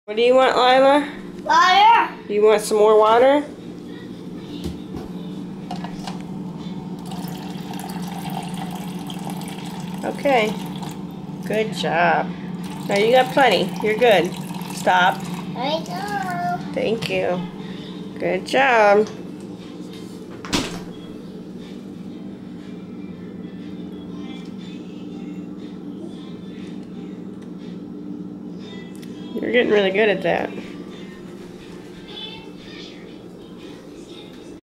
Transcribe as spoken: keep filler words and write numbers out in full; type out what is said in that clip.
What do you want, Lilah? Water. You want some more water? Okay. Good job. Now you got plenty. You're good. Stop. I go. Thank you. Good job. You're getting really good at that.